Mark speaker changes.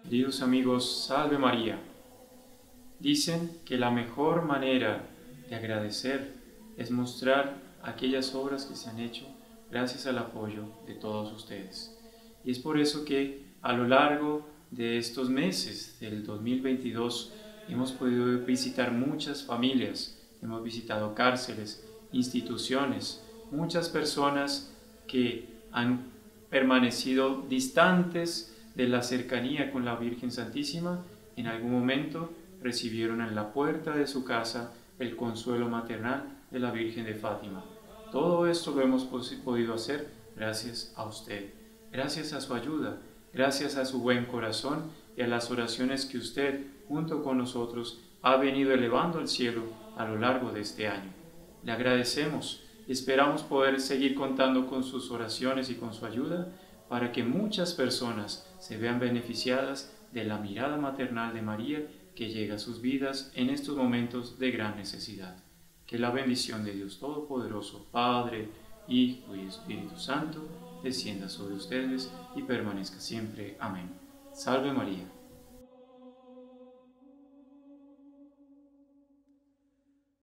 Speaker 1: Queridos amigos, Salve María. Dicen que la mejor manera de agradecer es mostrar aquellas obras que se han hecho gracias al apoyo de todos ustedes. Y es por eso que a lo largo de estos meses del 2022 hemos podido visitar muchas familias, hemos visitado cárceles, instituciones, muchas personas que han permanecido distantes de la cercanía con la Virgen Santísima. En algún momento recibieron en la puerta de su casa el consuelo maternal de la Virgen de Fátima. Todo esto lo hemos podido hacer gracias a usted, gracias a su ayuda, gracias a su buen corazón y a las oraciones que usted, junto con nosotros, ha venido elevando al cielo a lo largo de este año. Le agradecemos y esperamos poder seguir contando con sus oraciones y con su ayuda para que muchas personas se vean beneficiadas de la mirada maternal de María que llega a sus vidas en estos momentos de gran necesidad. Que la bendición de Dios Todopoderoso, Padre, Hijo y Espíritu Santo, descienda sobre ustedes y permanezca siempre. Amén. Salve María.